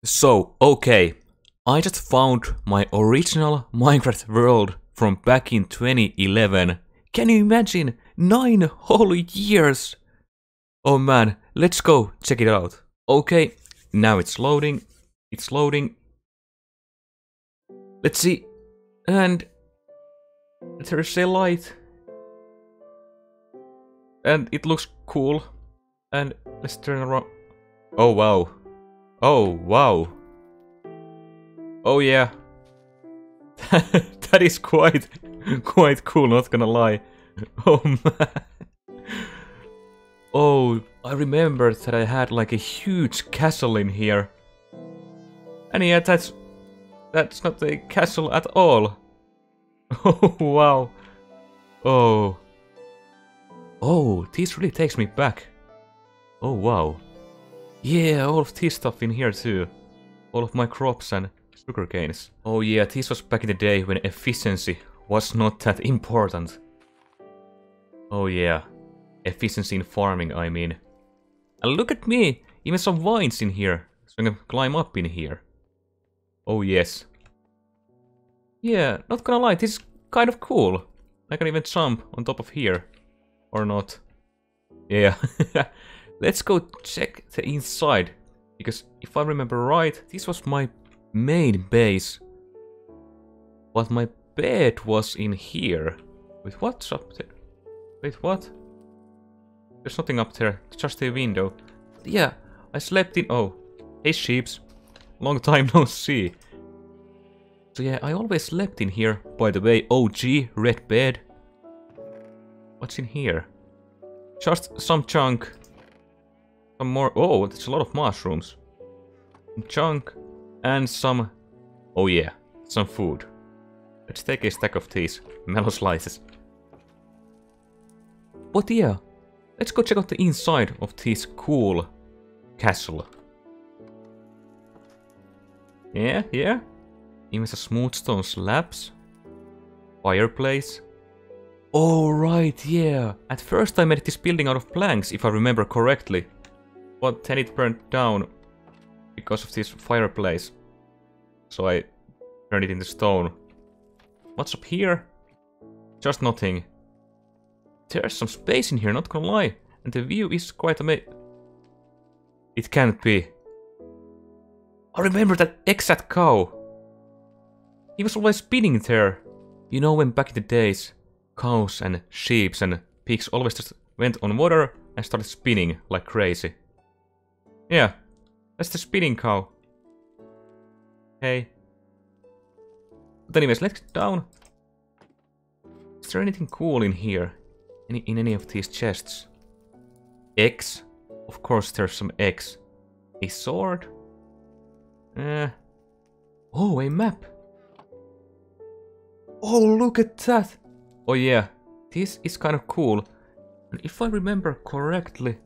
Okay, I just found my original Minecraft world from back in 2011. Can you imagine? 9 whole years! Oh man, let's go check it out. Okay, now it's loading. It's loading. Let's see. And there's a light. And it looks cool. And let's turn around. Oh wow. Oh wow. Oh yeah. That is quite cool, not gonna lie. Oh man. Oh, I remember that I had like a huge castle in here. And yeah, that's not a castle at all. Oh wow. Oh. Oh, this really takes me back. Oh wow. Yeah, all of this stuff in here too. All of my crops and sugar canes. Oh yeah, this was back in the day when efficiency was not that important. Oh yeah. Efficiency in farming, I mean. And look at me! Even some vines in here. So I can climb up in here. Oh yes. Yeah, not gonna lie, this is kind of cool. I can even jump on top of here. Or not. Yeah. Let's go check the inside. Because if I remember right, this was my main base. But my bed was in here. Wait, what's up there? Wait, what? There's nothing up there, just a window. Yeah, I slept in... Oh, hey sheeps. Long time no see. So yeah, I always slept in here. By the way, OG, red bed. What's in here? Just some junk. Some more... Oh, there's a lot of mushrooms. Some junk. And some... Oh yeah, some food. Let's take a stack of these mellow slices. But yeah, let's go check out the inside of this cool castle. Yeah. Even some smooth stone slabs. Fireplace. Oh right, yeah. At first I made this building out of planks, if I remember correctly. But then it burned down because of this fireplace. So I turned it into stone. What's up here? Just nothing. There's some space in here, not gonna lie. And the view is quite amazing. It can't be. I remember that exact cow. He was always spinning there. You know when back in the days, cows and sheep and pigs always just went on water and started spinning like crazy. Yeah, that's the spinning cow. Hey. But anyways, let's get down. Is there anything cool in here? In any of these chests? Eggs? Of course there's some eggs. A sword? Oh, a map. Oh, look at that. Oh yeah, this is kind of cool. And if I remember correctly...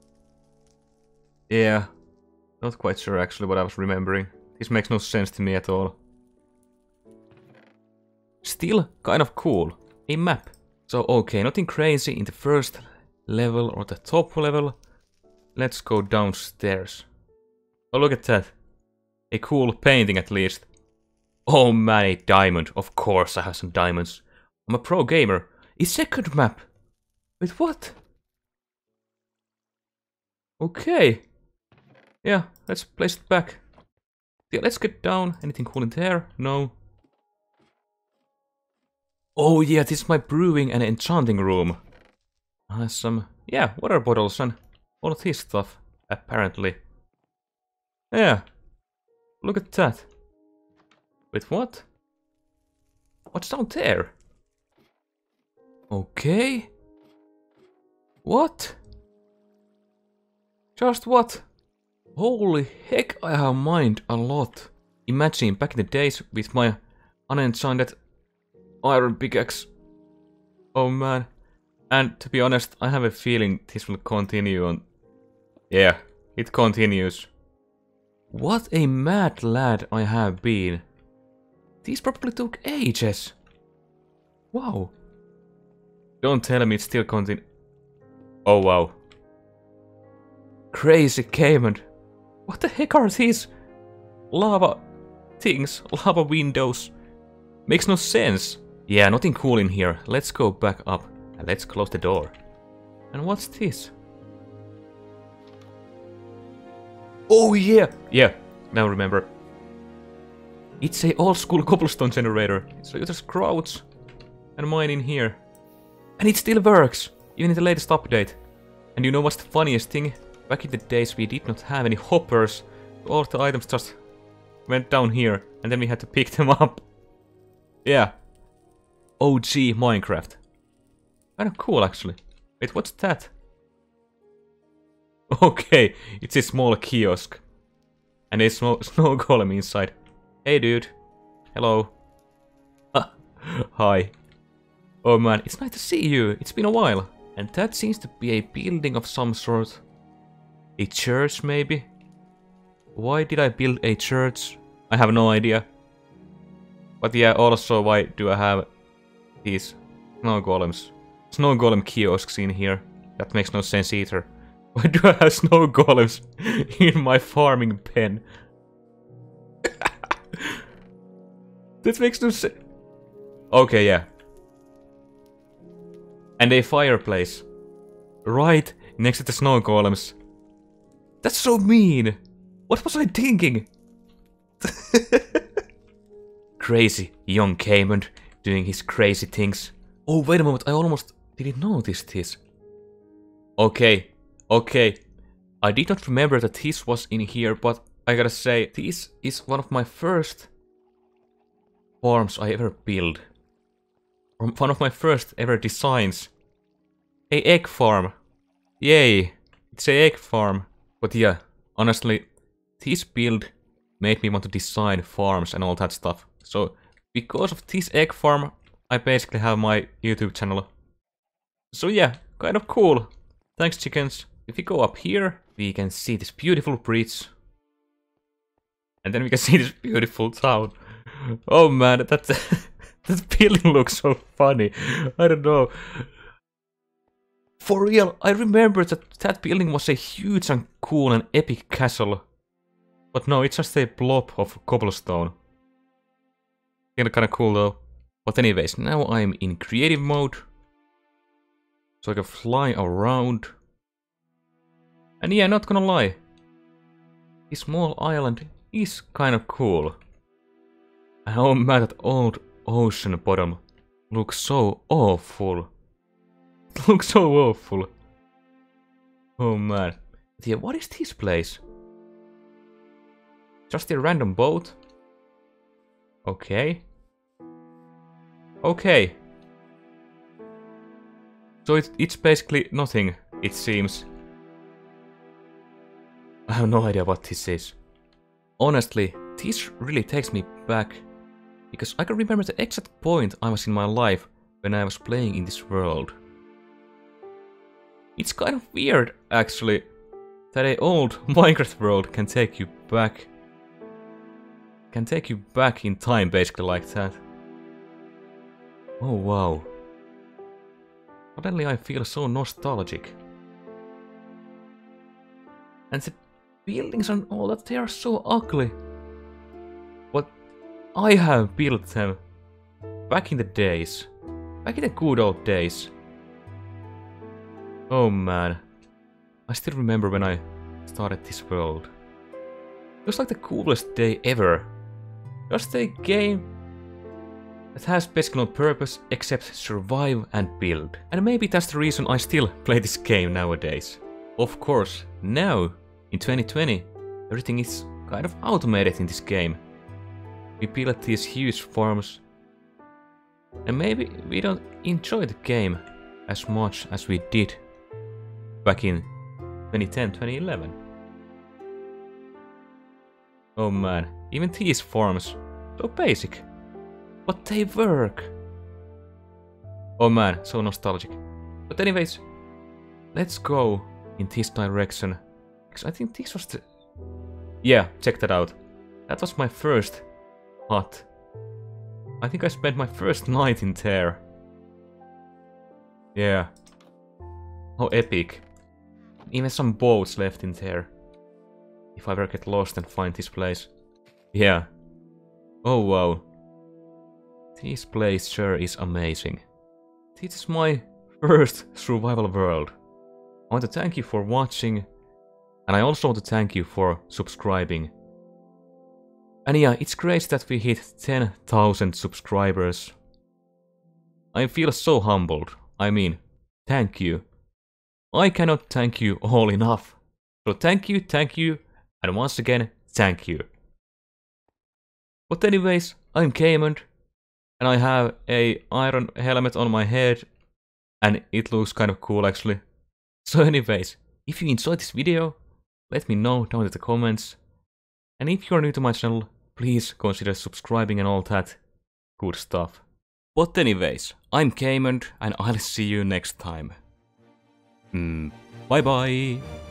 Yeah, not quite sure actually what I was remembering. This makes no sense to me at all. Still kind of cool. A map. So okay, nothing crazy in the first level or the top level. Let's go downstairs. Oh, look at that. A cool painting at least. Oh man, a diamond. Of course I have some diamonds. I'm a pro gamer. A second map. Wait, what? Okay. Yeah, let's place it back. Yeah, let's get down. Anything cool in there? No. Oh yeah, this is my brewing and enchanting room. Some, yeah, water bottles and all of this stuff, apparently. Yeah, look at that. Wait, what? What's down there? Okay. What? Just what? Holy heck, I have mined a lot. Imagine back in the days with my unenchanted iron pickaxe. Oh man. And to be honest, I have a feeling this will continue on. Yeah, it continues. What a mad lad I have been. These probably took ages. Wow. Don't tell me it still continues. Oh wow. Crazy Cayman. What the heck are these? lava things, lava windows. Makes no sense. Yeah, nothing cool in here. Let's go back up and let's close the door. And what's this? Oh yeah! Yeah, now remember. It's a old school cobblestone generator. So you just crouch and mine in here. And it still works, even in the latest update. And you know what's the funniest thing? Back in the days we did not have any hoppers. All the items just went down here and then we had to pick them up. Yeah. OG Minecraft. Kind of cool actually. Wait, what's that? Okay, it's a small kiosk. And a snow golem inside. Hey dude. Hello. Hi. Oh man, it's nice to see you. It's been a while. And that seems to be a building of some sort. A church maybe? Why did I build a church? I have no idea. But yeah, also why do I have these snow golems? Snow golem kiosks in here. That makes no sense either. Why do I have snow golems in my farming pen? That makes no sense. Okay, yeah. And a fireplace. Right next to the snow golems. That's so mean. What was I thinking? Crazy young Cayman doing his crazy things. Oh, wait a moment. I almost didn't notice this. Okay. Okay. I did not remember that this was in here, but I gotta say, this is one of my first farms I ever built. One of my first ever designs. A egg farm. Yay. It's a egg farm. But yeah, honestly, this build made me want to design farms and all that stuff. So, because of this egg farm, I basically have my YouTube channel. So yeah, kind of cool. Thanks, chickens. If we go up here, we can see this beautiful bridge. And then we can see this beautiful town. Oh man, that building looks so funny. I don't know. For real, I remember that building was a huge and cool and epic castle. But no, it's just a blob of cobblestone. Kinda cool though. But anyways, now I'm in creative mode. So I can fly around. And yeah, not gonna lie. This small island is kind of cool. And oh man, that old ocean bottom looks so awful. It looks so awful. Oh man. Yeah, what is this place? Just a random boat? Okay. Okay. So it's basically nothing, it seems. I have no idea what this is. Honestly, this really takes me back. Because I can remember the exact point I was in my life when I was playing in this world. It's kind of weird, actually, that an old Minecraft world can take you back. Can take you back in time, basically, like that. Oh wow. Suddenly I feel so nostalgic. And the buildings and all that, they are so ugly. But I have built them back in the days. Back in the good old days. Oh man. I still remember when I started this world. It was like the coolest day ever. Just a game that has basically no purpose except survive and build. And maybe that's the reason I still play this game nowadays. Of course, now, in 2020, everything is kind of automated in this game. We build these huge farms. And maybe we don't enjoy the game as much as we did back in 2010, 2011. Oh man, even these farms, so basic, but they work. Oh man, so nostalgic. But anyways, let's go in this direction, because I think this was the... Yeah, check that out. That was my first hut. I think I spent my first night in there. Yeah. How epic. Even some boats left in there. If I ever get lost and find this place. Yeah. Oh wow. This place sure is amazing. This is my first survival world. I want to thank you for watching, and I also want to thank you for subscribing. And yeah, it's great that we hit 10,000 subscribers. I feel so humbled. I mean, thank you. I cannot thank you all enough. So thank you, and once again, thank you. But anyways, I'm Caymond, and I have a iron helmet on my head, and it looks kind of cool actually. So anyways, if you enjoyed this video, let me know down in the comments. And if you're new to my channel, please consider subscribing and all that good stuff. But anyways, I'm Caymond, and I'll see you next time. Bye bye!